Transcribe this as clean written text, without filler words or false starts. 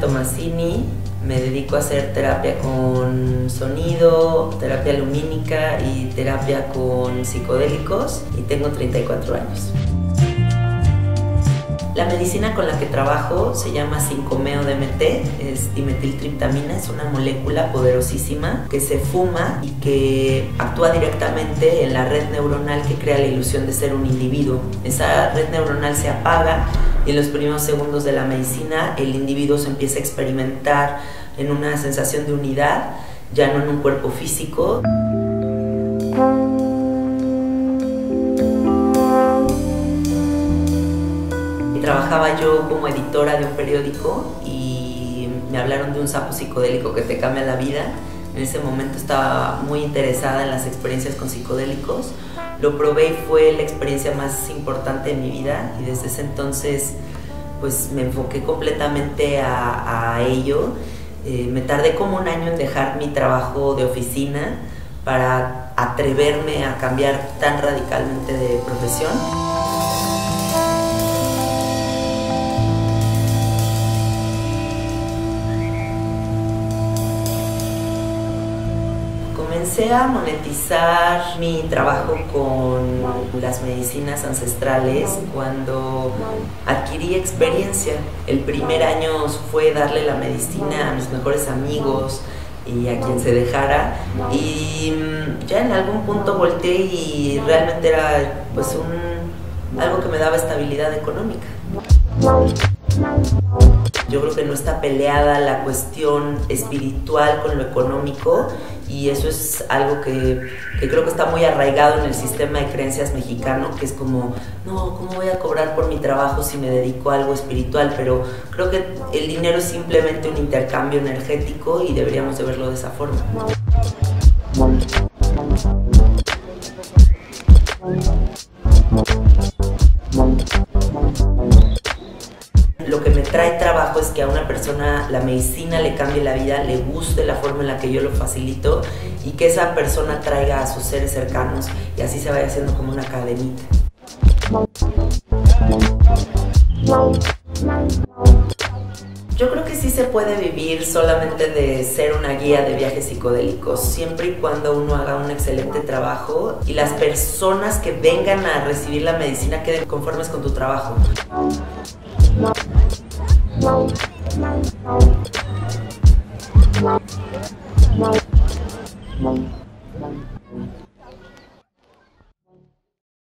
Tomasini, me dedico a hacer terapia con sonido, terapia lumínica y terapia con psicodélicos y tengo 34 años. La medicina con la que trabajo se llama 5-meo-DMT, es dimetiltriptamina, es una molécula poderosísima que se fuma y que actúa directamente en la red neuronal que crea la ilusión de ser un individuo. Esa red neuronal se apaga y en los primeros segundos de la medicina el individuo se empieza a experimentar en una sensación de unidad, ya no en un cuerpo físico. Trabajaba yo como editora de un periódico y me hablaron de un sapo psicodélico que te cambia la vida. En ese momento estaba muy interesada en las experiencias con psicodélicos. Lo probé y fue la experiencia más importante de mi vida y desde ese entonces pues me enfoqué completamente a ello. Me tardé como un año en dejar mi trabajo de oficina para atreverme a cambiar tan radicalmente de profesión. Comencé a monetizar mi trabajo con las medicinas ancestrales cuando adquirí experiencia. El primer año fue darle la medicina a mis mejores amigos y a quien se dejara, y ya en algún punto volteé y realmente era pues algo que me daba estabilidad económica. Yo creo que no está peleada la cuestión espiritual con lo económico y eso es algo que creo que está muy arraigado en el sistema de creencias mexicano, que es como, no, ¿cómo voy a cobrar por mi trabajo si me dedico a algo espiritual? Pero creo que el dinero es simplemente un intercambio energético y deberíamos de verlo de esa forma. Lo que me trae trabajo es que a una persona la medicina le cambie la vida, le guste la forma en la que yo lo facilito y que esa persona traiga a sus seres cercanos y así se vaya haciendo como una cadenita. Yo creo que sí se puede vivir solamente de ser una guía de viajes psicodélicos, siempre y cuando uno haga un excelente trabajo y las personas que vengan a recibir la medicina queden conformes con tu trabajo.